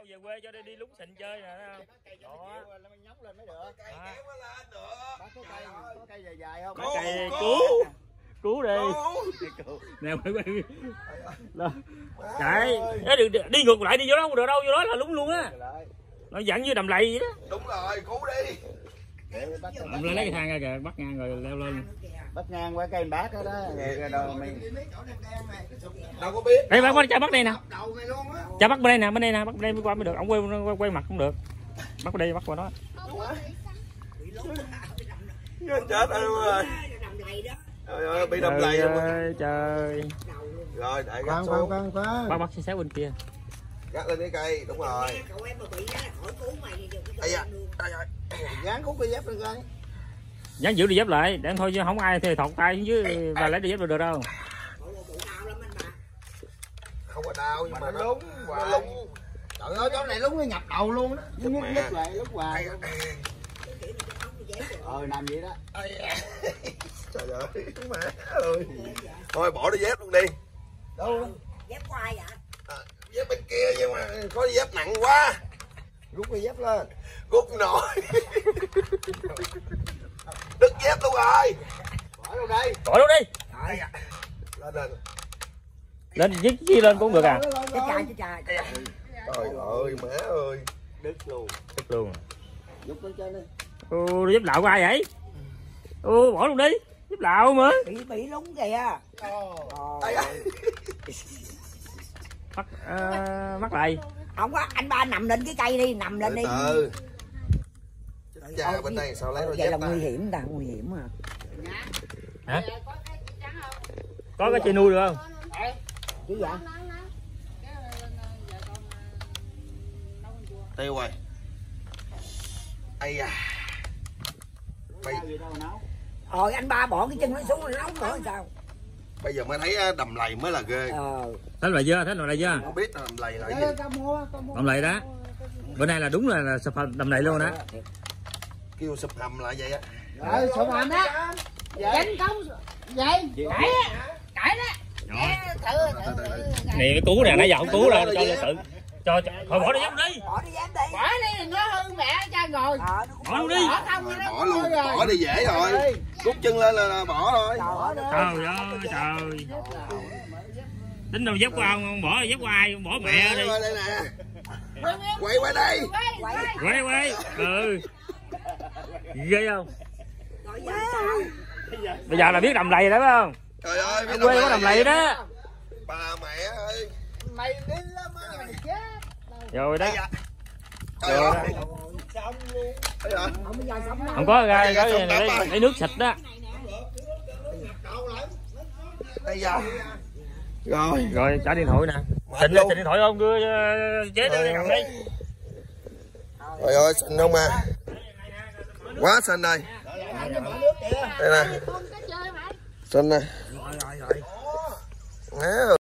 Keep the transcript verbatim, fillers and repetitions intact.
về quê cho đi đi lúng xịn chơi nè, thấy không? Đó. Nhóng lên mới được. Cây kéo nó lên được. Có cây, có cây dài dài không? Có cây cứu. Cứu đi. Nè mấy quay. Chạy, đi, đi ngược lại đi vô đó không được đâu, vô đó là lúng luôn á. Nó dẫn như đầm lầy vậy đó. Đúng rồi, cứu đi. Ông lấy cái thang ra kìa, bắt ngang rồi leo lên. Bắt ngang qua cây bát đó đó, rồi mình Đâu có biết. Đây bắt cha bắt đây nè. Cha bắt bên đây nè, bên đây nè, bắt bên đây mới qua mới được. Ông quay quay, quay mặt cũng được. Bắt bên đây, bắt qua đó. Chết rồi. Trời ơi, bị đầm lầy rồi. Trời. Rồi, để gác khoan xuống. khoan khoan. Bắt bắt xéo bên kia. Gác lên cái cây, đúng rồi. Ây da, trời ơi. Dán cút cái dép lên coi. Dán giữ đi dép lại, để thôi chứ không ai thì thọt tay xuống dưới và lấy đi dép được đâu. Không có đau nhưng mà nó lúng, nó lúng. Trời ơi, chỗ này lúng nó nhập đầu luôn đó. Nhúc nhúc lại, lúc hoài. Ờ, làm vậy đó. Trời ơi, má ơi. Thôi bỏ đôi dép luôn đi. Đâu? Dép của ai vậy? À, dép bên kia nhưng mà có dép nặng quá. Rút cái dép lên. Rút nổi. Đứt dép luôn rồi. Bỏ đâu đây? Bỏ luôn đi. Lên lên. Lên dứt chi lên cũng được à? Cái chà cái chà. Trời ơi, má ơi. Đứt luôn. Đứt luôn. Rút lên trên đi. Ô, dép lạo của ai vậy? Ô, bỏ luôn đi. Dép lạo mà. Bị bị lúng kìa. Ồ. Bắt uh, bắt lại. Không có, anh ba nằm lên cái cây đi, nằm lên đi. Từ từ. Chà, bên đây sao lấy đôi Vậy dép là ta? nguy hiểm ta, nguy hiểm à. Hả? Có cái chơi nuôi được không? Chứ vậy? Tiêu rồi. Ây da. Bây, Rồi anh ba bỏ cái chân nó xuống nó nóng nữa sao? bây giờ mới thấy đầm lầy mới là ghê. Ờ. Thấy là chưa? Thấy là chưa? Không biết đầm lầy là cái gì. Đầm lầy đó. Bữa nay là đúng là, là sập đầm lầy luôn đó. Kêu sụp hầm là vậy á. Ờ, sụp hầm đó. Chánh công vậy? Cãi á, cãi đó. Thử thử. Này cái cú nè, nãy giờ không cú đâu, cho tự cho, cho thôi bỏ đi dám đi. Bỏ đi dám đi. Bỏ đi, nó hư mẹ cha rồi. Ờ, Bỏ luôn đi. bỏ không vậy đó. Bỏ luôn, bỏ đi dễ rồi. Rút chân lên là, là bỏ thôi. Trời ơi trời. Tính đâu dép của ông, ông bỏ dép của ai, ông bỏ mẹ đi. Đây nè. Quay qua đây. Quay quay. Ừ. Ghê không? Bây giờ là biết đầm lầy đấy phải không? Trời ơi, biết Quê có đầm lầy đó. Bà mẹ ơi. Mày đi lắm á, mày chết. Rồi đó. Trời Rồi ơi. đó. Xong luôn. Không có gai cái gì này lấy, lấy nước xịt đó. Đây giờ. Rồi. Rồi trả điện thoại nè. Xịn xịn điện thoại không, đưa chế đưa cầm đi. Trời ơi, xinh không à. Quá xinh đây. Đây nè. Xinh nè. Má ơi.